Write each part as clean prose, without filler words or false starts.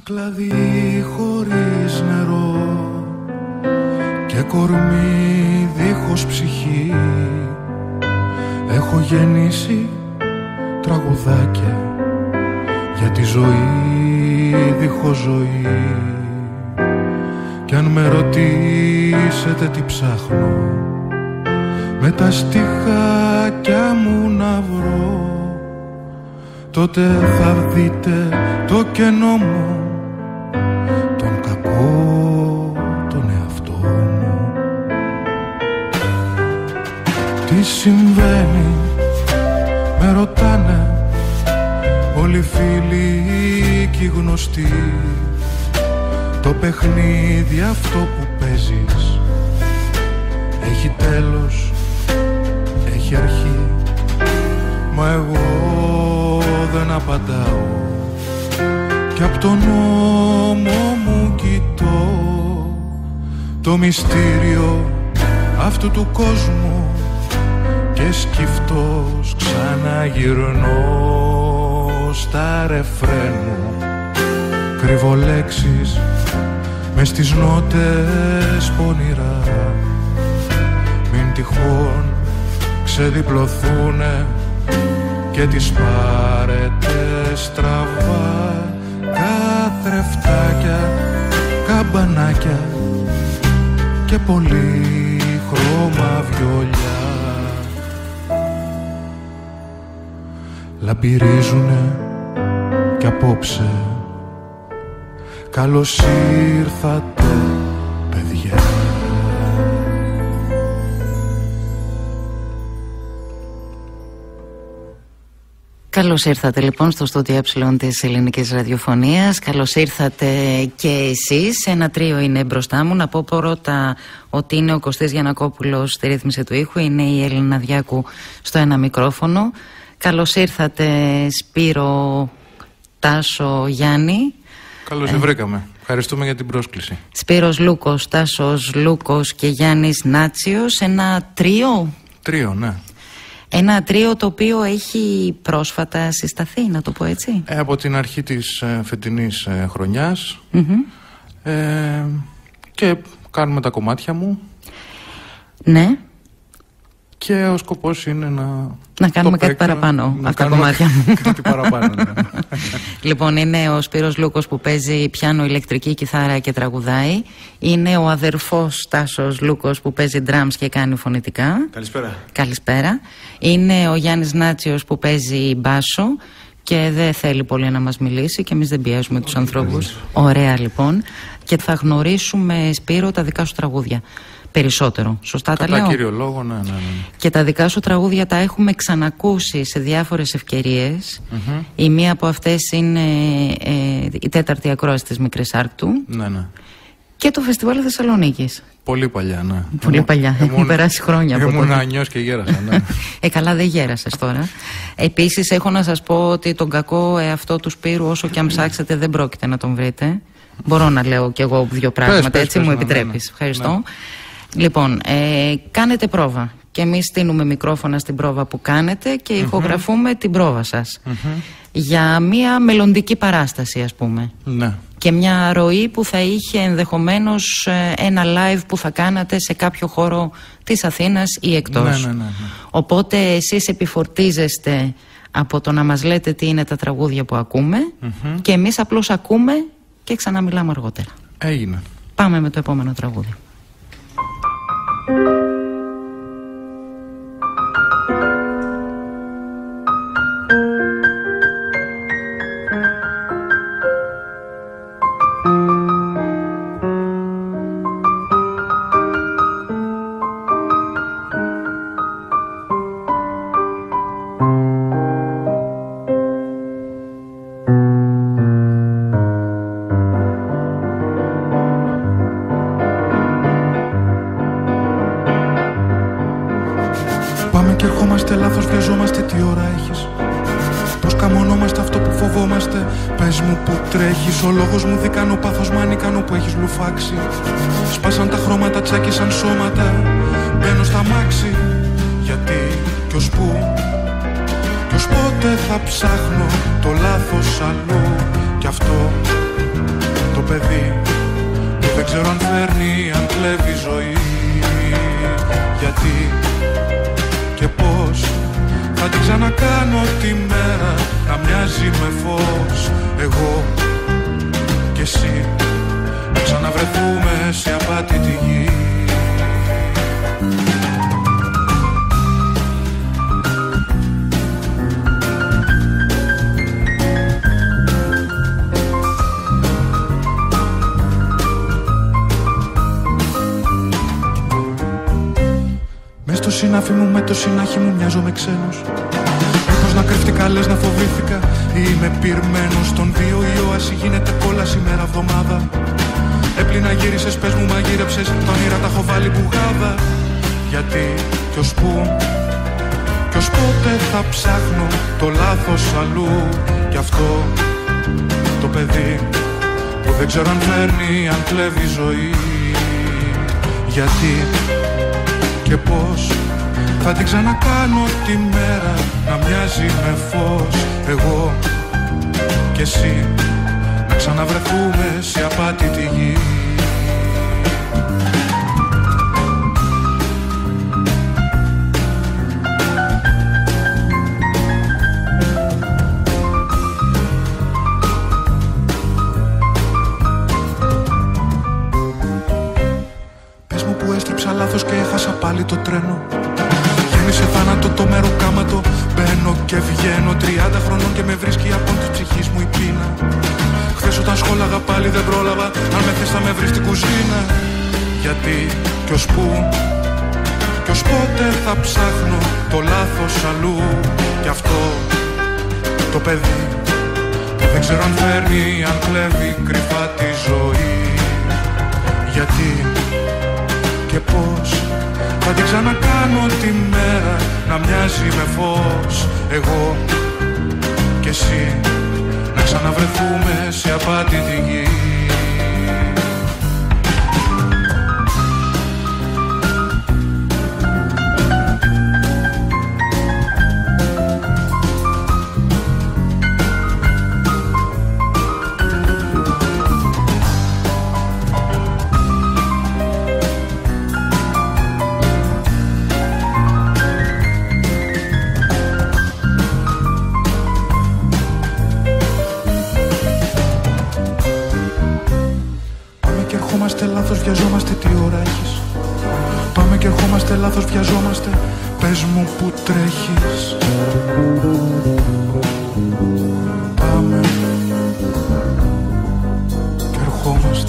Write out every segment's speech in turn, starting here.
κλαδί χωρίς νερό και κορμί δίχως ψυχή, έχω γεννήσει τραγουδάκια για τη ζωή δίχως ζωή. Κι αν με ρωτήσετε τι ψάχνω, με τα στιχάκια μου να βρω, τότε θα δείτε το κενό μου, τον κακό τον εαυτό μου. Τι συμβαίνει, με ρωτάνε όλοι οι φίλοι και οι γνωστοί. Το παιχνίδι αυτό που παίζεις έχει τέλος, έχει αρχή, μα εγώ δεν απαντάω κι απ' τον νόμο μου κοιτώ το μυστήριο αυτού του κόσμου και σκυφτός ξαναγυρνώ στα ρεφρέν μου. Κρύβω λέξεις μες στις νότες πονηρά, μην τυχόν ξεδιπλωθούνε και τις πάρετε στραβά. Καθρεφτάκια, καμπανάκια και πολύχρωμα βιολιά λαμπυρίζουνε κι απόψε καλώς ήρθατε παιδιά. Καλώς ήρθατε λοιπόν στο στούντιο Ε της Ελληνικής Ραδιοφωνίας. Καλώς ήρθατε και εσείς. Ένα τρίο είναι μπροστά μου. Να πω πρώτα ότι είναι ο Κωστής Γιαννακόπουλος στη ρύθμιση του ήχου, είναι η Έλληνα Διάκου στο ένα μικρόφωνο. Καλώς ήρθατε Σπύρο, Τάσο, Γιάννη. Καλώς βρήκαμε. Ευχαριστούμε για την πρόσκληση. Σπύρος Λούκος, Τάσος Λούκος και Γιάννης Νάτσιος. Ένα τρίο. Τρίο, ναι. Ένα τρίο το οποίο έχει πρόσφατα συσταθεί, να το πω έτσι. Από την αρχή της φετινής χρονιάς. Και κάνουμε τα κομμάτια μου. Ναι. Και ο σκοπός είναι να κάνουμε κάτι παραπάνω από τα κομμάτια μου. Κάτι παραπάνω, ναι. Λοιπόν, είναι ο Σπύρος Λούκος που παίζει πιάνο, ηλεκτρική κιθάρα και τραγουδάει. Είναι ο αδερφός Τάσος Λούκος που παίζει drums και κάνει φωνητικά. Καλησπέρα. Καλησπέρα. Είναι ο Γιάννης Νάτσιος που παίζει μπάσο και δεν θέλει πολύ να μας μιλήσει και εμείς δεν πιέζουμε τους ανθρώπους. Ωραία λοιπόν. Και θα γνωρίσουμε, Σπύρο, τα δικά σου τραγούδια περισσότερο. Σωστά τα λέω? Κατά κύριο λόγο, ναι. Και τα δικά σου τραγούδια τα έχουμε ξανακούσει σε διάφορες ευκαιρίες. Η μία από αυτές είναι η τέταρτη ακρόαση της Μικρής Άρκτου. Ναι. Και το Φεστιβάλ Θεσσαλονίκης. Πολύ παλιά, ναι. Πολύ παλιά. Έχουν περάσει χρόνια από τότε. Ήμουν ανιός και γέρασα, ναι. Καλά, δεν γέρασες τώρα. Επίσης, έχω να σας πω ότι τον κακό εαυτό του Σπύρου, όσο και αν ψάξετε, δεν πρόκειται να τον βρείτε. Μπορώ να λέω κι εγώ δύο πράγματα, έτσι μου επιτρέπεις. Ευχαριστώ. Ναι. Λοιπόν, κάνετε πρόβα και εμείς στείλουμε μικρόφωνα στην πρόβα που κάνετε και ηχογραφούμε την πρόβα σας για μια μελλοντική παράσταση, ας πούμε. Ναι. Και μια ροή που θα είχε ενδεχομένως ένα live που θα κάνατε σε κάποιο χώρο της Αθήνας ή εκτός. Ναι. Οπότε εσείς επιφορτίζεστε από το να μας λέτε τι είναι τα τραγούδια που ακούμε και εμείς απλώς ακούμε και ξαναμιλάμε αργότερα. Έγινε. Πάμε με το επόμενο τραγούδι. Ο λόγος μου δίκανο, πάθος μ' ανίκανο που έχεις λουφάξει. Σπάσαν τα χρώματα, τσάκισαν σώματα. Μπαίνω στα μάξι. Γιατί κι ως πού, κι ως πότε θα ψάχνω το λάθος αλλού. Κι αυτό παιδί που δεν ξέρω αν φέρνει, αν κλέβει ζωή. Γιατί και πώς θα την ξανακάνω τη μέρα να μοιάζει με φως. Εγώ και εσύ να ξαναβρεθούμε σε απάτητη γη. Το συνάφι μου με το συνάχι μου μοιάζομαι ξένος. Μήπως να κρύφτηκα, λες να φοβήθηκα. Είμαι πυρμένος στον δύο ιόαση, γίνεται κόλαση μέρα εβδομάδα. Έπλυνα γύρισες, πες μου μαγείρεψες, τα όνειρα τα έχω βάλει μπουγάδα. Γιατί κι ως πού κι ως πότε θα ψάχνω το λάθος αλλού. Κι αυτό το παιδί που δεν ξέρω αν φέρνει, αν κλέβει ζωή. Γιατί και πώς θα την ξανακάνω τη μέρα να μοιάζει με φως. Εγώ και εσύ να ξαναβρεθούμε σε απάτητη γη. Λάθος και έχασα πάλι το τρένο. Γέμισε θάνατο το μεροκάματο. Μπαίνω και βγαίνω 30 χρονών και με βρίσκει από της ψυχής μου η πείνα. Χθες όταν σχόλαγα πάλι δεν πρόλαβα. Αν με θες θα με βρεις στην κουζίνα. Γιατί κι ως πού κι ως πότε θα ψάχνω το λάθος αλλού. Κι αυτό το παιδί που δεν ξέρω αν φέρνει, αν κλέβει κρυφά τη ζωή. Γιατί και πώς θα την ξανακάνω τη μέρα να μοιάζει με φως. Εγώ και εσύ να ξαναβρεθούμε σε απάτητη γη. Λάθος βιαζόμαστε, τι ώρα έχεις. Πάμε και ερχόμαστε, λάθος βιαζόμαστε. Πες μου που τρέχεις. Πάμε και ερχόμαστε.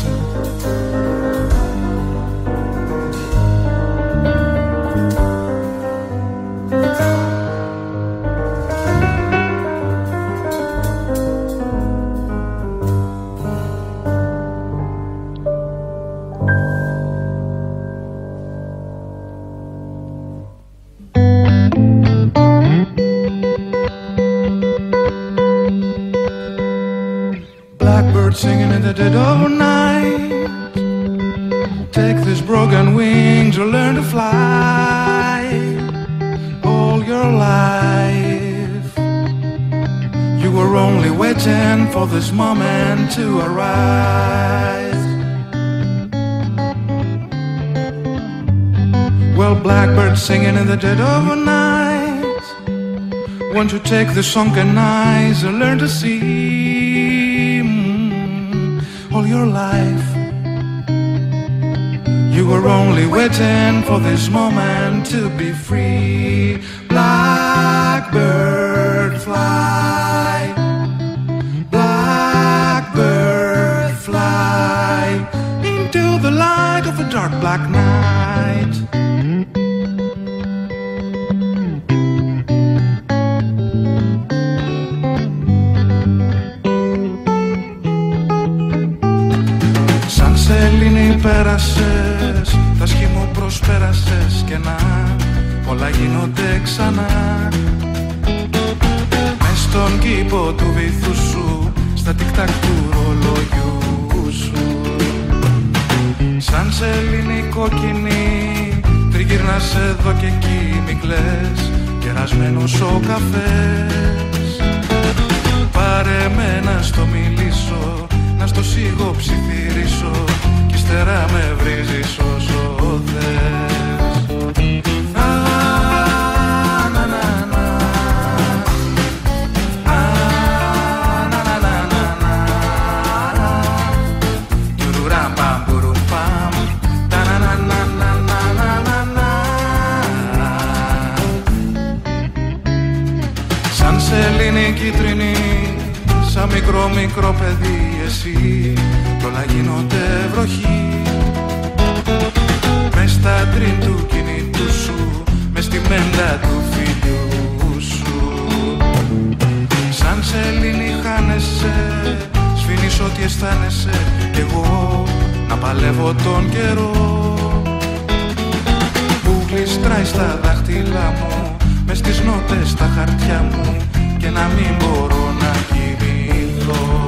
Singing in the dead of night. Take these broken wings or learn to fly. All your life you were only waiting for this moment to arise. Well, blackbird singing in the dead of night. Won't you take the sunken eyes and learn to see? All your life you were only waiting for this moment to be free. Blackbird fly, blackbird fly into the light of a dark black night. Σελήνη πέρασες, τα σχήμου προσπέρασες και να όλα γίνονται ξανά. Μες στον κήπο του βυθού σου, στα τικ-τακ του ρολογιού σου. Σαν σελήνη κόκκινη, τριγυρνάς εδώ και εκεί, μη κλαις, κερασμένος ο καφές. Πάρε με να στο μιλήσω, να στο σιγοψιθυρίσω κι ύστερα με βρίζεις όσο θες. Σαν σελήνη κίτρινη, σαν μικρό παιδί εσύ, κι όλα γίνονται βροχή. Μες στα τριν του κινητού σου, μες στη μέντα του φίλου σου. Σαν σελήνη χάνεσαι, σφήνεις ό,τι αισθάνεσαι, κι εγώ να παλεύω τον καιρό που γλιστράει στα δάχτυλά μου, μες στις νότες στα χαρτιά μου, και να μην μπορώ να κοιμηθώ.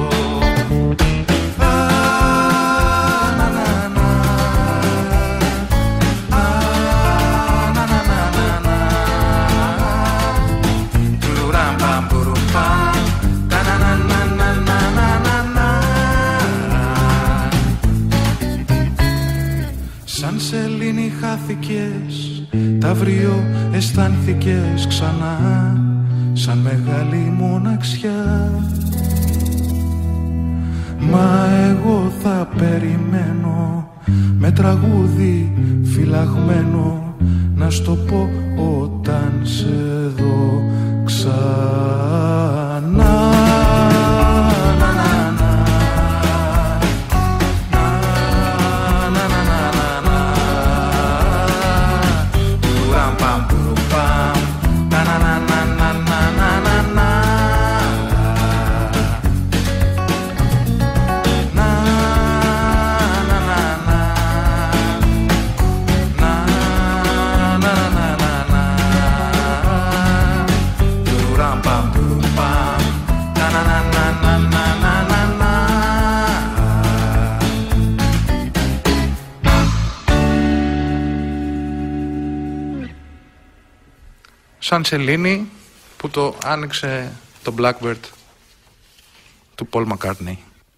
Σαν σελήνη χάθηκες, ταύριο αισθάνθηκες ξανά, σαν μεγάλη μοναξιά. Μα εγώ θα περιμένω με τραγούδι φυλαγμένο, να στο πω όταν σε δω ξανά. Σαν σελήνη που το άνοιξε το Blackbird του Paul McCartney.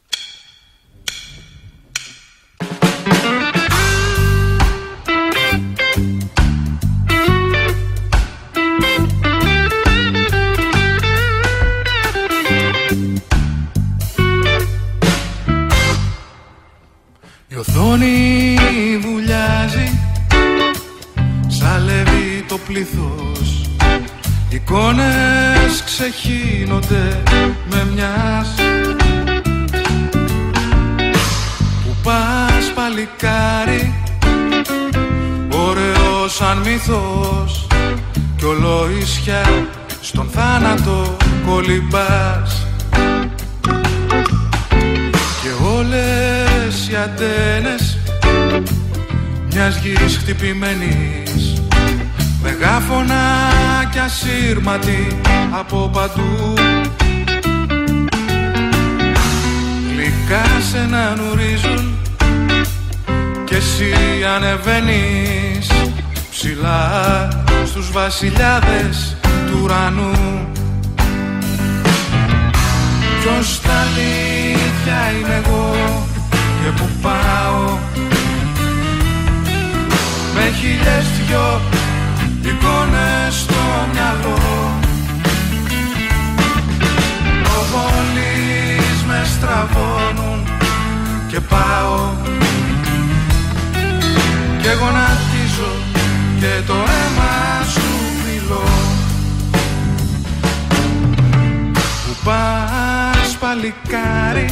Η οθόνη βουλιάζει, σαλεύει το πλήθος, εικόνες ξεχύνονται με μιας. Που πας παλικάρι, ωραίο σαν μύθος, κι ολοίσια στον θάνατο κολυμπάς. Και όλες οι αντένες μιας γης χτυπημένης, μεγάφωνα κι ασύρματοι από παντού, γλυκά σε να νουρίζουν, κι εσύ ανεβαίνεις ψηλά στους βασιλιάδες του ουρανού. Ποιος τα αλήθεια είμαι εγώ και που πάω, με χίλιες δυο εικόνες στο μυαλό. Προβολείς με στραβώνουν και πάω και γονατίζω και το αίμα σου φιλώ. Που πας παλικάρι,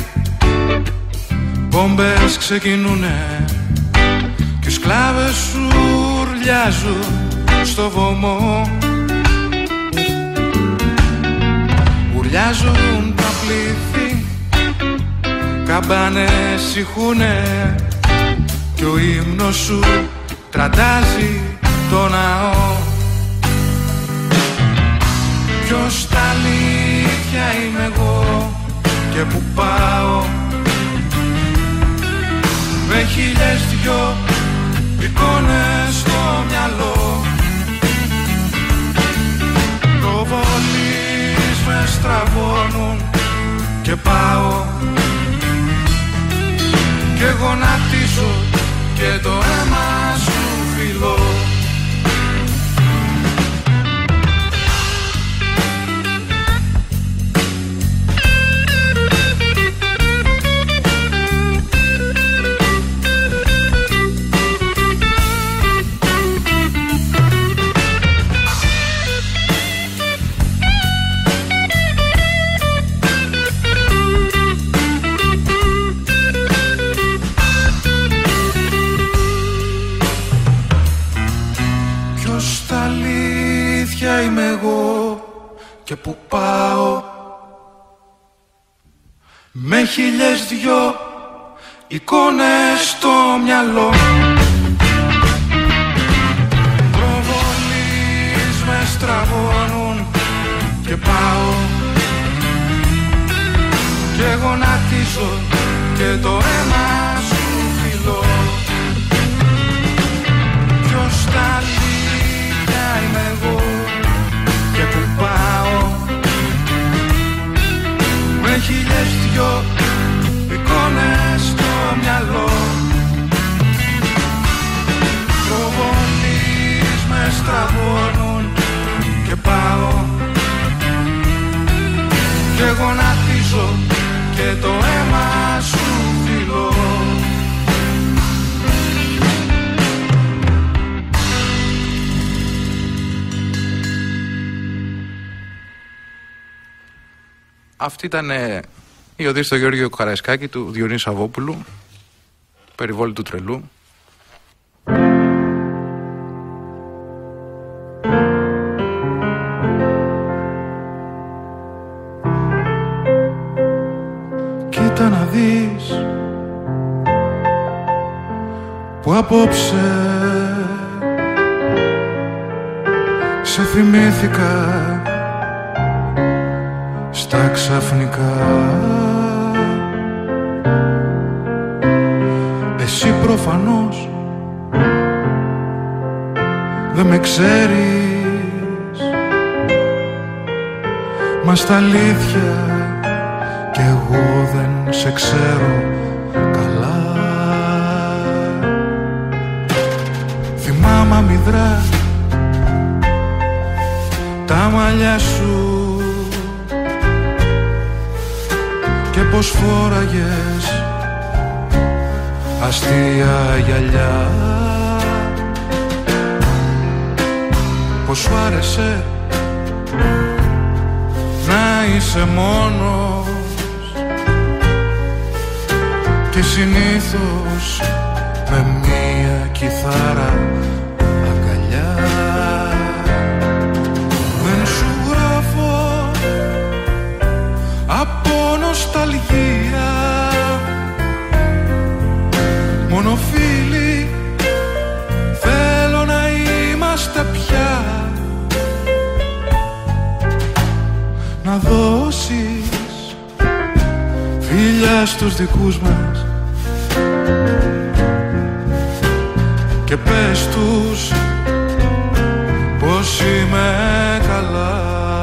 μπόμπες ξεκινούνε και οι σκλάβες σου ουρλιάζουν στο βωμό. Ουρλιάζουν τα πλήθη, καμπάνες ηχούνε, κι ο ύμνος σου τραντάζει το ναό. Ποιος τα αλήθεια είμαι εγώ και που πάω, με χίλιες δυο εικόνες στο μυαλό. Προβολείς με στραβώνουν και πάω και γονατίζω και το αίμα σου φιλώ. Είμαι εγώ και που πάω με 1002 εικόνες στο μυαλό. Προβολείς με στραβώνουν και πάω και γονατίζω και το αίμα σου φιλώ. Ποιος τα αλήθεια είμαι εγώ και που πάω με 1002 εικόνες στο μυαλό. Προβολείς με στραβώνουν και πάω και γονατίζω και το αίμα σου φιλώ. Αυτή ήταν η οδή στο Γεώργιο Καραϊσκάκη του Διονύση Σαββόπουλου, περιβόλη του τρελού. Κοίτα να δεις που απόψε σε θυμήθηκα στα ξαφνικά. Εσύ προφανώς δεν με ξέρεις, μα στα αλήθεια κι εγώ δεν σε ξέρω καλά. Θυμάμαι αμυδρά τα μαλλιά σου και πως φόραγες αστεία γυαλιά. Πως σου άρεσε να είσαι μόνος και συνήθως με μία κιθάρα αγκαλιά. Δεν σου γράφω από νοσταλγία, μόνο φίλοι θέλω να είμαστε πια. Να δώσεις φιλιά στους δικούς μας και πες τους πως είμαι καλά.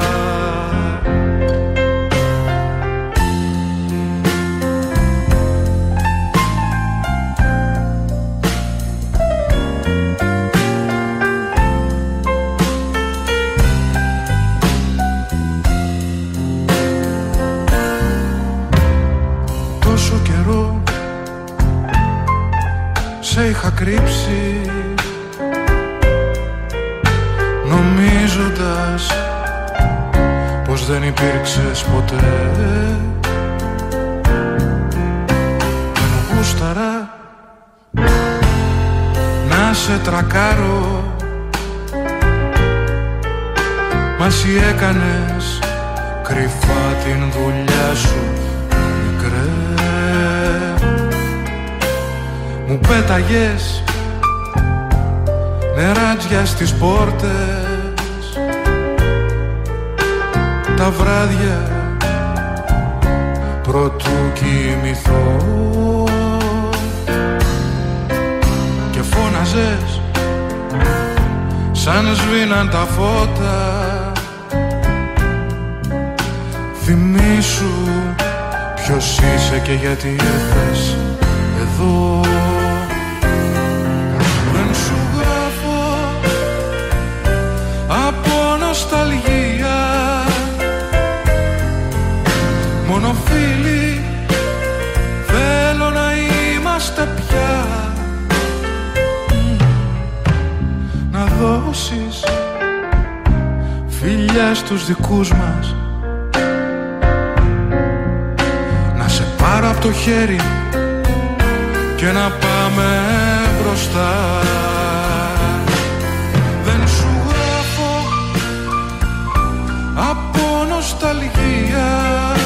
Τόσο καιρό σε είχα κρύψει, νομίζοντας πως δεν υπήρξες ποτέ. Δεν γούσταρα να σε τρακάρω, μα εσύ έκανες κρυφά την δουλειά σου μικρέ. Μου πέταγες νεράτζια στις πόρτες τα βράδια προτού κοιμηθώ και φώναζες σαν σβήναν τα φώτα. Θυμήσου ποιος είσαι και γιατί ήρθες εδώ. Δεν σου γράφω από νοσταλγία, μόνο φίλοι θέλω να είμαστε πια. Να δώσεις φιλιά στους δικούς μας, να σε πάρω από το χέρι και να πάμε μπροστά. Δεν σου γράφω από νοσταλγία,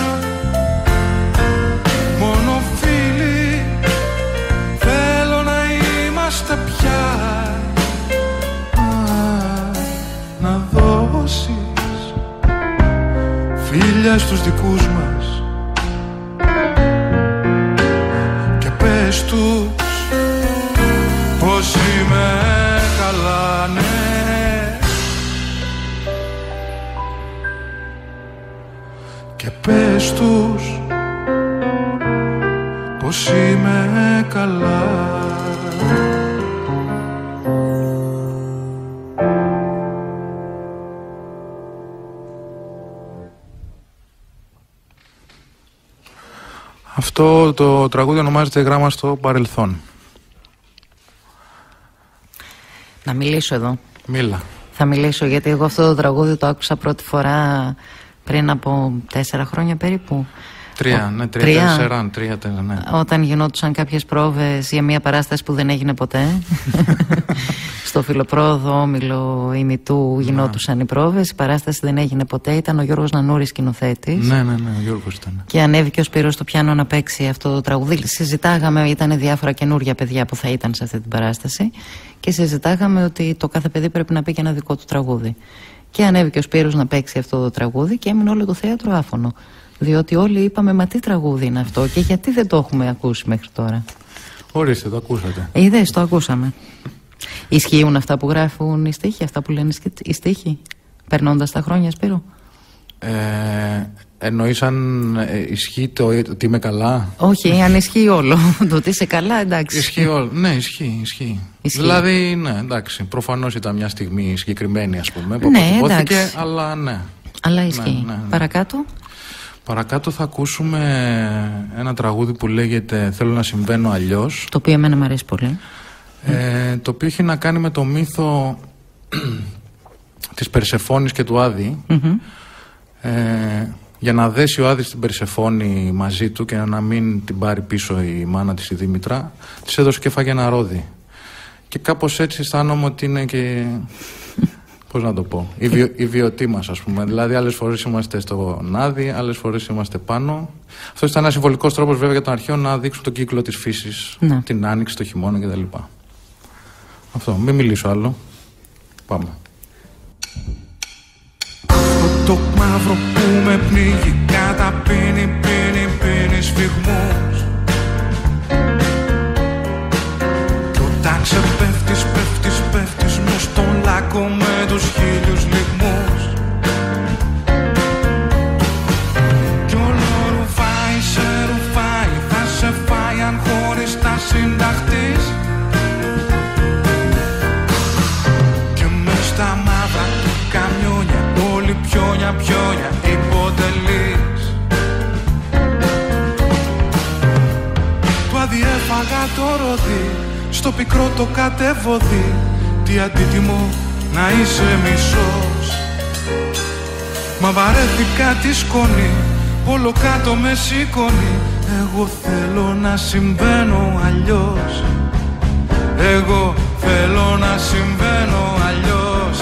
μόνο φίλοι θέλω να είμαστε πια. Να δώσεις φίλια στους δικούς μας και πες τους πως είμαι καλά, ναι. Και πες τους πως είμαι καλά. Αυτό το τραγούδι ονομάζεται «Γράμμα στο παρελθόν». Να μιλήσω εδώ. Μίλα. Θα μιλήσω γιατί εγώ αυτό το τραγούδι το άκουσα πρώτη φορά πριν από 4 χρόνια περίπου. 3, ναι, 3, ναι. Όταν γινόντουσαν κάποιες πρόβες για μια παράσταση που δεν έγινε ποτέ. Στο Φιλοπρόδο Όμιλο ημιτού γινόντουσαν οι πρόβες. Η παράσταση δεν έγινε ποτέ. Ήταν ο Γιώργος Νανούρης σκηνοθέτης. Ναι, ο Γιώργος ήταν. Και ανέβηκε ο Σπύρος στο πιάνο να παίξει αυτό το τραγούδι. Συζητάγαμε, ήταν διάφορα καινούργια παιδιά που θα ήταν σε αυτή την παράσταση. Και συζητάγαμε ότι το κάθε παιδί πρέπει να πει και ένα δικό του τραγούδι. Και ανέβηκε ο Σπύρος να παίξει αυτό το τραγούδι και έμεινε όλο το θέατρο άφωνο. Διότι όλοι είπαμε, μα τι τραγούδι είναι αυτό και γιατί δεν το έχουμε ακούσει μέχρι τώρα. Ορίστε, το ακούσατε. Είδες, το ακούσαμε. Ισχύουν αυτά που γράφουν οι στίχοι, αυτά που λένε οι στίχοι, περνώντας τα χρόνια, Σπύρο? Εννοείς αν ισχύει το ότι είμαι καλά? Όχι, αν ισχύει όλο. Το ότι είσαι καλά, εντάξει. Ισχύει όλο. Ναι, ισχύει. Δηλαδή, ναι, εντάξει. Προφανώς ήταν μια στιγμή συγκεκριμένη, ας πούμε, που αποτυπώθηκε, αλλά ναι. Αλλά ισχύει. Ναι. Παρακάτω. Παρακάτω θα ακούσουμε ένα τραγούδι που λέγεται «Θέλω να συμβαίνω αλλιώς». Το οποίο εμένα μου αρέσει πολύ. Το οποίο έχει να κάνει με το μύθο της Περσεφόνης και του Άδη. Για να δέσει ο Άδης την Περσεφόνη μαζί του και να μην την πάρει πίσω η μάνα της η Δήμητρα, της έδωσε και φάγε ένα ρόδι. Και κάπως έτσι αισθάνομαι ότι είναι και... Πώς να το πω, η βιωτή μας, ας πούμε. Δηλαδή, άλλες φορές είμαστε στον Άδη, άλλες φορές είμαστε πάνω. Αυτό ήταν ένα συμβολικός τρόπος, βέβαια, για τον αρχαίο να δείξουν τον κύκλο της φύσης, την άνοιξη, το χειμώνα κτλ. Αυτό, μην μιλήσω άλλο. Πάμε. Αυτό το μαύρο που με πνίγει, καταπίνει, πίνει σφιγμούς. Κι όταν ξεπέφτεις, πέφτεις μες στον λάκκο με τους χίλιους λιγμούς. Κι όλο ρουφάει, σε ρουφάει, θα σε φάει αν χωριστά συνταχτείς. Και μες στα μαύρα του καμιόνια, όλη πιόνια υποτελείς. Του αδιέφαγα το ροδί, στο πικρό το κατεβοδί. Τι αντίτιμο να είσαι μισός. Μα βαρέθηκα τη σκόνη, όλο κάτω με σηκώνει. Εγώ θέλω να συμβαίνω αλλιώς. Εγώ θέλω να συμβαίνω αλλιώς.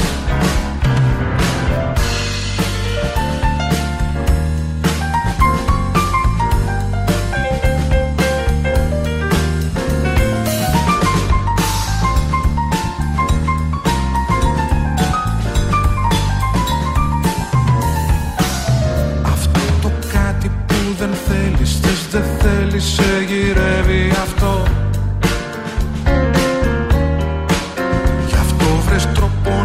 Σε γυρεύει αυτό. Γι' αυτό βρες τρόπο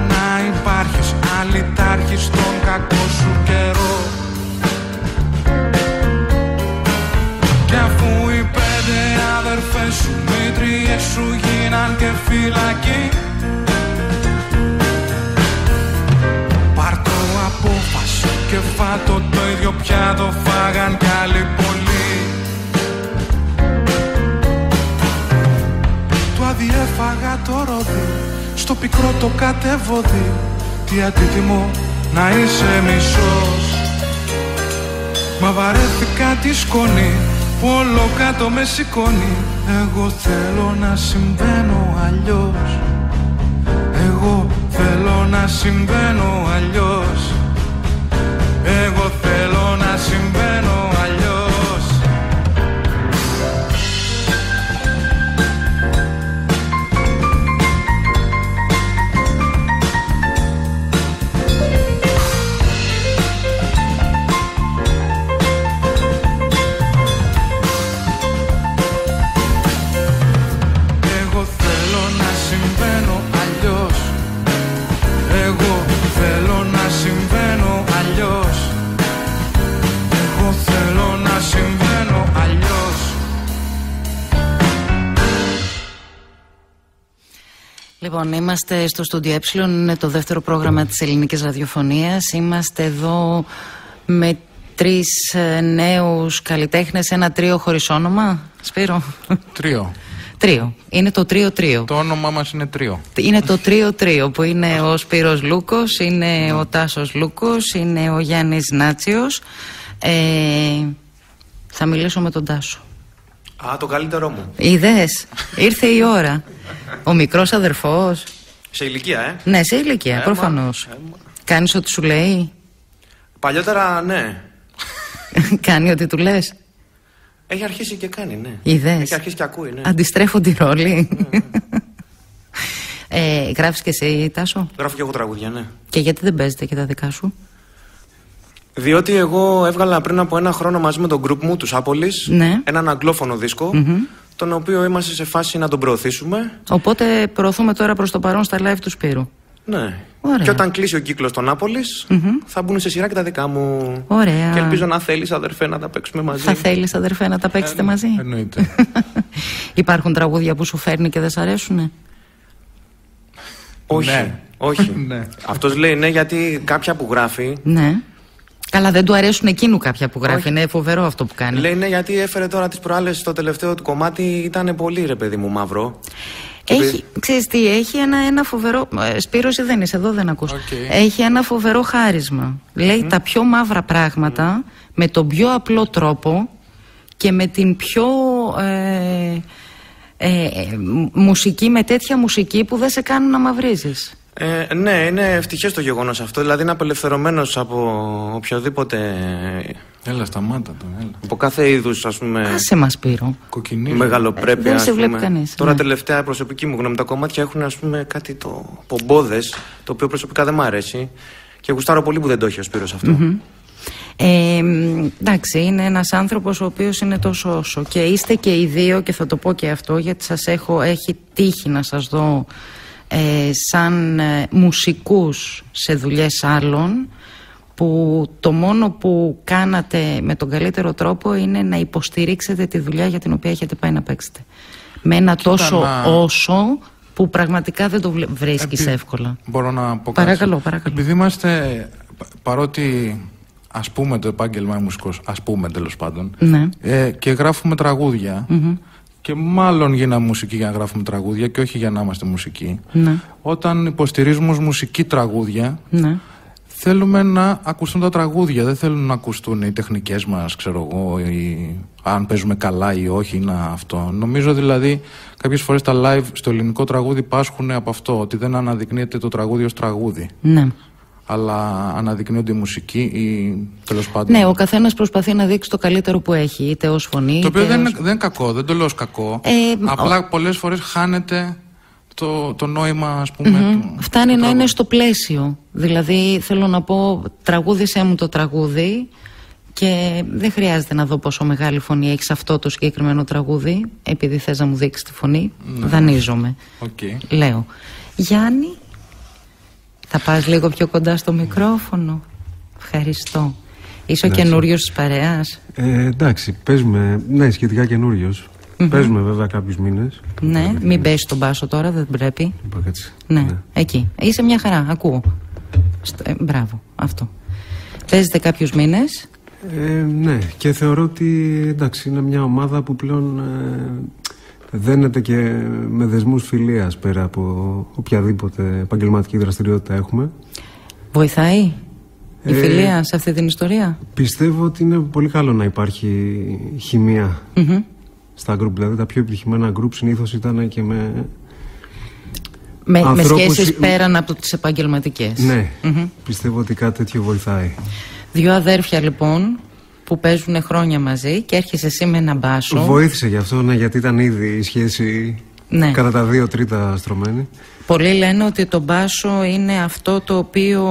φυλακή. Πάρ' το απόφαση και φάτο το ίδιο πιάτο φάγαν κι άλλοι πολλοί. Του αδιέφαγα το ρόδι, στο πικρό το κατεβόδι. Τι αντίτιμο να είσαι μισός. Μα βαρέθηκα τη σκόνη που όλο κάτω με σηκώνει. Εγώ θέλω να συμβαίνω αλλιώς. Εγώ θέλω να συμβαίνω αλλιώς. Εγώ θέλω να συμβαίνω αλλιώς. Λοιπόν, είμαστε στο Στούντιο Ε, είναι το δεύτερο πρόγραμμα της ελληνικής ραδιοφωνίας. Είμαστε εδώ με 3 νέους καλλιτέχνες, ένα τρίο χωρίς όνομα. Σπύρο. Τρίο. Είναι το τρίο-τρίο. Το όνομά μας είναι τρίο. Είναι το τρίο-τρίο που είναι ο Σπύρος Λούκος, είναι ο Τάσος Λούκος, είναι ο Γιάννης Νάτσιος. Θα μιλήσω με τον Τάσο. Α, το καλύτερό μου. Είδες, ήρθε η ώρα. Ο μικρός αδερφός. Σε ηλικία, Ναι, σε ηλικία, προφανώς. Κάνεις ό,τι σου λέει. Παλιότερα, ναι. Κάνει ό,τι του λες. Έχει αρχίσει και κάνει, ναι. Είδες. Έχει αρχίσει και ακούει, ναι. Αντιστρέφω τη ρόλη. Γράφεις και εσύ, Τάσο? Γράφω και εγώ τραγούδια, ναι. Και γιατί δεν παίζετε και τα δικά σου? Διότι εγώ έβγαλα πριν από 1 χρόνο μαζί με τον group μου, τους Άπολης, έναν αγγλόφωνο δίσκο, τον οποίο είμαστε σε φάση να τον προωθήσουμε. Οπότε προωθούμε τώρα προς το παρόν στα live του Σπύρου. Ναι. Ωραία. Και όταν κλείσει ο κύκλος των Άπολης, θα μπουν σε σειρά και τα δικά μου. Ωραία. Και ελπίζω να θέλεις, αδερφέ, να τα παίξουμε μαζί. Θα θέλεις, αδερφέ, να τα παίξετε μαζί? Εννοείται. Υπάρχουν τραγούδια που σου φέρνει και δεν σ' αρέσουνε? Όχι. Ναι. Όχι. Ναι. Αυτός λέει ναι, γιατί κάποια που γράφει. Ναι. Καλά, δεν του αρέσουν εκείνου κάποια που γράφει. Όχι. Είναι φοβερό αυτό που κάνει. Λέει ναι, γιατί έφερε τώρα τις προάλλες στο τελευταίο του κομμάτι. Ήταν πολύ, ρε παιδί μου, μαύρο. Ξέρεις τι, έχει ένα φοβερό. Σπύρος, δεν είσαι εδώ, δεν ακούς. Έχει ένα φοβερό χάρισμα. Λέει τα πιο μαύρα πράγματα με τον πιο απλό τρόπο και με την πιο μουσική, με τέτοια μουσική που δεν σε κάνουν να μαυρίζεις. Ναι, είναι ευτυχές το γεγονός αυτό. Δηλαδή είναι απελευθερωμένος από οποιοδήποτε. Έλα, σταμάτα το. Έλα. Από κάθε είδους, ας πούμε. Άσε μας, Σπύρο. Μεγαλοπρέπεια. Δεν σε βλέπει κανείς. Τώρα, τελευταία προσωπική μου γνώμη, τα κομμάτια έχουν, ας πούμε, κάτι το πομπόδες, το οποίο προσωπικά δεν μ' αρέσει. Και γουστάρω πολύ που δεν το έχει ο Σπύρος αυτό. Εντάξει, είναι ένας άνθρωπος ο οποίος είναι τόσο όσο. Και είστε και οι δύο, και θα το πω και αυτό, γιατί έχει τύχει να σας δω σαν μουσικούς σε δουλειές άλλων, που το μόνο που κάνατε με τον καλύτερο τρόπο είναι να υποστηρίξετε τη δουλειά για την οποία έχετε πάει να παίξετε. Με ένα τόσο όσο που πραγματικά δεν το βρίσκεις εύκολα. Μπορώ να πω παρακαλώ. Επειδή είμαστε, παρότι ας πούμε το επάγγελμα μουσικός, ας πούμε τέλος πάντων, και γράφουμε τραγούδια, και μάλλον γίναμε μουσική για να γράφουμε τραγούδια και όχι για να είμαστε μουσικοί. Όταν υποστηρίζουμε ως μουσική τραγούδια, θέλουμε να ακουστούν τα τραγούδια. Δεν θέλουν να ακουστούν οι τεχνικές μας, ξέρω εγώ, ή αν παίζουμε καλά ή όχι, να αυτό. Νομίζω δηλαδή κάποιες φορές τα live στο ελληνικό τραγούδι πάσχουν από αυτό, ότι δεν αναδεικνύεται το τραγούδι ως τραγούδι. Ναι. Αλλά αναδεικνύονται η μουσική ή τέλος πάντων. Ναι, ο καθένας προσπαθεί να δείξει το καλύτερο που έχει, είτε ως φωνή. Το οποίο δεν είναι κακό, δεν το λέω ως κακό. Απλά πολλές φορές χάνεται το νόημα, ας πούμε. Φτάνει να είναι στο πλαίσιο. Δηλαδή, θέλω να πω, τραγούδισέ μου το τραγούδι και δεν χρειάζεται να δω πόσο μεγάλη φωνή έχει αυτό το συγκεκριμένο τραγούδι, επειδή θες να μου δείξεις τη φωνή. Δανείζομαι. Λέω. Γιάννη, θα πας λίγο πιο κοντά στο μικρόφωνο? Ευχαριστώ. Είσαι ο καινούριος της παρέας? Εντάξει, παίζουμε, ναι, σχετικά καινούριος. Παίζουμε βέβαια κάποιους μήνες. Ναι, μην πέσει τον μπάσο τώρα, δεν πρέπει. Ναι, εκεί. Είσαι μια χαρά, ακούω. Μπράβο, αυτό. Παίζετε κάποιους μήνες. Ναι, και θεωρώ ότι εντάξει, είναι μια ομάδα που πλέον δένεται και με δεσμούς φιλίας πέρα από οποιαδήποτε επαγγελματική δραστηριότητα έχουμε. Βοηθάει η φιλία σε αυτή την ιστορία? Πιστεύω ότι είναι πολύ καλό να υπάρχει χημεία στα γκρουπ. Δηλαδή τα πιο επιτυχημένα γκρουπ συνήθως ήταν και με σχέσεις πέραν από τις επαγγελματικές. Ναι, πιστεύω ότι κάτι τέτοιο βοηθάει. Δύο αδέρφια λοιπόν που παίζουν χρόνια μαζί και έρχεσαι εσύ με ένα μπάσο. Βοήθησε γι' αυτό, ναι, γιατί ήταν ήδη η σχέση κατά τα 2/3 στρωμένη. Πολλοί λένε ότι το μπάσο είναι αυτό το οποίο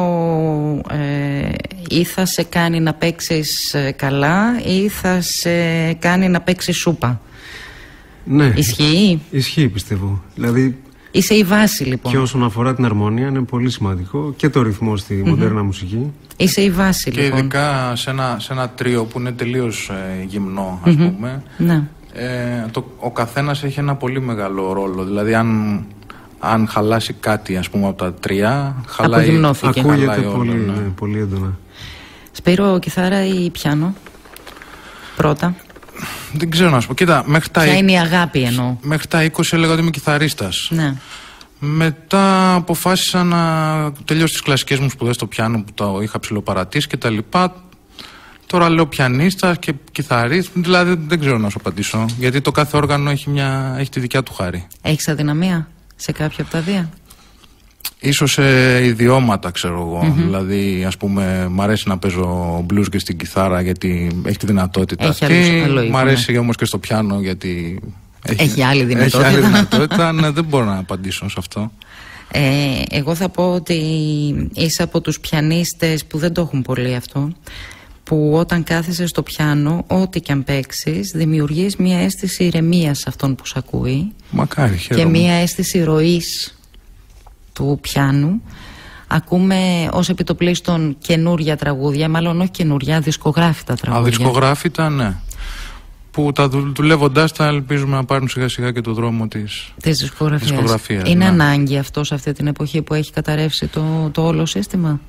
ή θα σε κάνει να παίξεις καλά ή θα σε κάνει να παίξεις σούπα. Ναι. Ισχύει? Ισχύει, πιστεύω. Δηλαδή, είσαι η βάση λοιπόν. Και όσον αφορά την αρμόνια είναι πολύ σημαντικό και το ρυθμό στη μοντέρνα μουσική. Είσαι η βάση και λοιπόν. Και ειδικά σε ένα τρίο που είναι τελείως γυμνό, ας πούμε. Ναι. Ο καθένας έχει ένα πολύ μεγάλο ρόλο. Δηλαδή αν χαλάσει κάτι, ας πούμε, από τα τρία, χαλάει. Ακούγεται πολύ, πολύ έντονα. Σπύρο, κιθάρα ή πιάνο? Πρώτα. Δεν ξέρω να σου πω. Κοίτα, ποια είναι η αγάπη εννοώ? Μέχρι τα 20 έλεγα ότι είμαι κιθαρίστας. Ναι. Μετά αποφάσισα να τελειώσω τις κλασικές μου σπουδές στο πιάνο που το είχα ψηλοπαρατήσει και τα λοιπά. Τώρα λέω πιανίστας και κιθαρίστας, δηλαδή δεν ξέρω να σου απαντήσω. Γιατί το κάθε όργανο έχει τη δικιά του χάρη. Έχεις αδυναμία σε κάποια από τα δύο? Ίσως σε ιδιώματα, ξέρω εγώ. Δηλαδή, ας πούμε, μ' αρέσει να παίζω blues και στην κιθάρα γιατί έχει τη δυνατότητα αυτή. Μ' αρέσει όμως και στο πιάνο γιατί έχει άλλη δυνατότητα. Ναι, δεν μπορώ να απαντήσω σε αυτό. Εγώ θα πω ότι είσαι από τους πιανίστες που δεν το έχουν πολύ αυτό, που όταν κάθεσαι στο πιάνο, ό,τι και αν παίξεις, δημιουργείς μια αίσθηση ηρεμίας σε αυτόν που σ' ακούει. Μακάρι, χαίρομαι. Και μια αίσθηση ροής του πιάνου. Ακούμε ως επιτοπλίστων καινούρια τραγούδια, μάλλον όχι καινούρια, δισκογράφητα τραγούδια. Δισκογράφητα, ναι. Που τα δουλεύοντας τα ελπίζουμε να πάρουν σιγά σιγά και το δρόμο της δισκογραφίας. Είναι ανάγκη αυτό σε αυτή την εποχή που έχει καταρρεύσει το όλο σύστημα?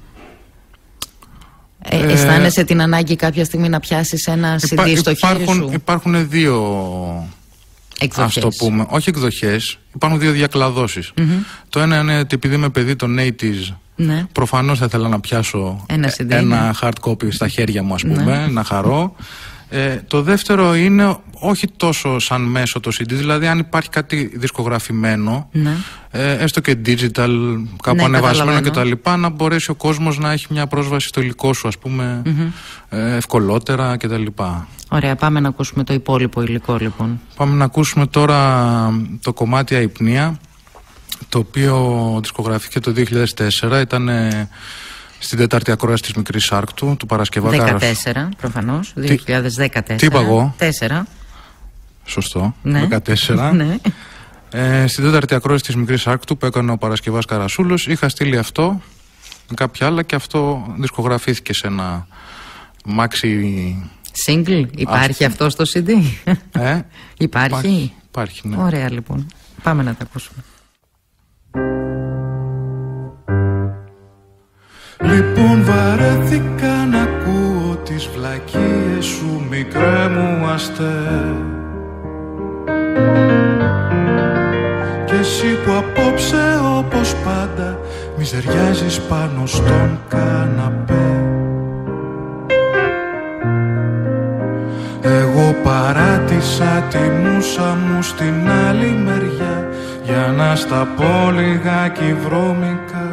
Αισθάνεσαι την ανάγκη κάποια στιγμή να πιάσεις ένα CD στο χέρι σου? Υπάρχουν δύο εκδοχές. Ας το πούμε. Όχι εκδοχές, υπάρχουν δύο διακλαδώσεις. Το ένα είναι ότι επειδή είμαι παιδί των 80's, προφανώς θα ήθελα να πιάσω ένα hard copy στα χέρια μου, ας πούμε, να χαρώ. Το δεύτερο είναι όχι τόσο σαν μέσο το CD, δηλαδή αν υπάρχει κάτι δισκογραφημένο, έστω και digital, κάπου ανεβασμένο κτλ, να μπορέσει ο κόσμος να έχει μια πρόσβαση στο υλικό σου, ας πούμε, ευκολότερα κτλ. Ωραία, πάμε να ακούσουμε το υπόλοιπο υλικό λοιπόν. Πάμε να ακούσουμε τώρα το κομμάτι Αϊπνία, το οποίο δισκογραφήθηκε το 2004, ήταν στην τέταρτη ακρόαση της Μικρής Άρκτου του Παρασκευά 14, προφανώς, 2014. Τι είπα εγώ? 4. Σωστό, ναι. 14. Ναι. Στην τέταρτη ακρόαση της Μικρής Άρκτου που έκανε ο Παρασκευάς Καρασούλος, είχα στείλει αυτό με κάποια άλλα και αυτό δισκογραφήθηκε σε ένα maxi single. Υπάρχει αυτό στο CD? Υπάρχει, ναι. Ωραία λοιπόν, πάμε να τα ακούσουμε. Λοιπόν βαρέθηκα να ακούω τις βλακίες σου, μικρέ μου αστέ. Και εσύ που απόψε όπως πάντα μιζεριάζεις πάνω στον καναπέ. Εγώ παράτησα τη μούσα μου στην άλλη μεριά για να στα πω λιγάκι βρώμικα.